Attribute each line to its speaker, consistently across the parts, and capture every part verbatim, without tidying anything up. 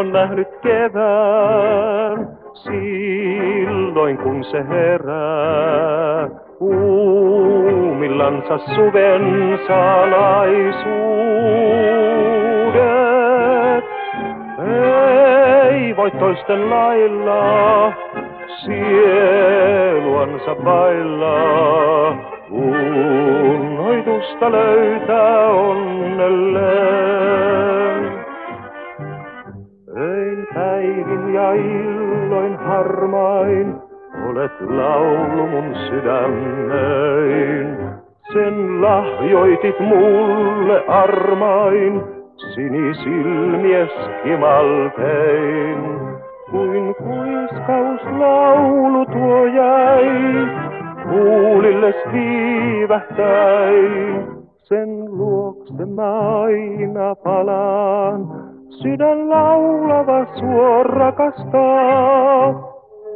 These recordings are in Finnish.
Speaker 1: on nähnyt kevään, silloin kun se herää, uumillansa suven salaisuudet. Ei voi toisten lailla sieluansa vailla, unnoitusta löytää onnelleen. Öin, päivin ja illoin harmain, olet laulu mun sydämöin. Sen lahjoitit mulle armain, sinisilmies kimaltein. Kuin kuiskauslaulu tuo jäi, huulilles viivähtäin. Sen luokse mä aina palaan, sydän laulava sua rakastaa.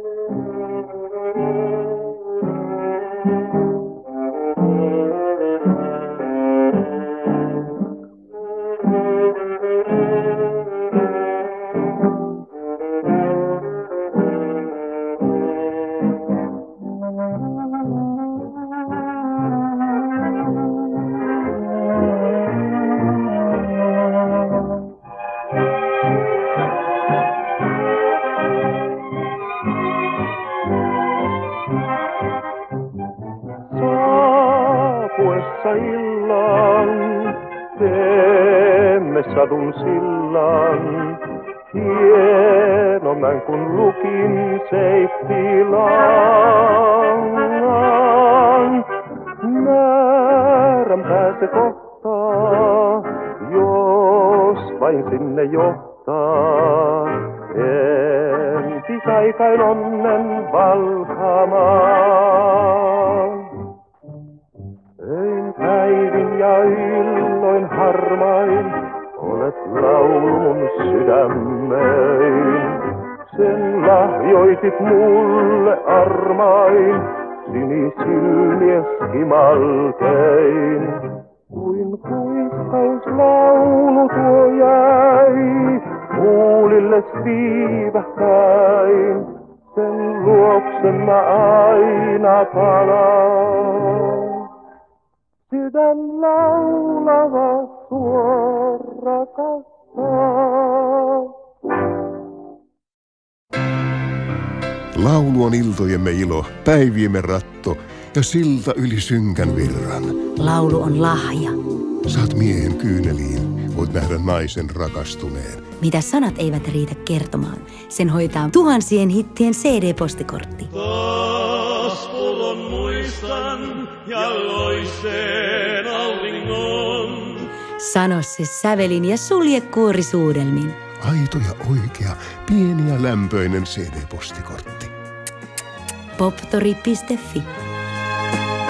Speaker 1: Illan teemme sadun sillan, hienomman kun lukin seittilangan. Määrän pääse kohtaa, jos vain sinne johtaa, entisaikain onnen valkamaan. Öin, päivin ja illoin harmain, olet laulu mun sydämöin. Sen lahjoitit mulle armain, sinisilmies kimaltein. Kuin kuiskauslaulu tuo jäi, huulilles viivähtäin. Sen luokse mä aina palaan. Sydän laulava sua rakastaa.
Speaker 2: Laulu on iltojemme ilo, päiviemme ratto ja silta yli synkän virran.
Speaker 3: Laulu on lahja.
Speaker 2: Saat miehen kyyneliin, voit nähdä naisen rakastuneen.
Speaker 3: Mitä sanat eivät riitä kertomaan, sen hoitaa tuhansien hittien C D-postikortti.
Speaker 4: Taas pullon muistan ja loiseen auringon.
Speaker 3: Sano se sävelin ja sulje kuorisuudelmin.
Speaker 2: Aito ja oikea, pieni ja lämpöinen C D-postikortti.
Speaker 3: poptori piste fi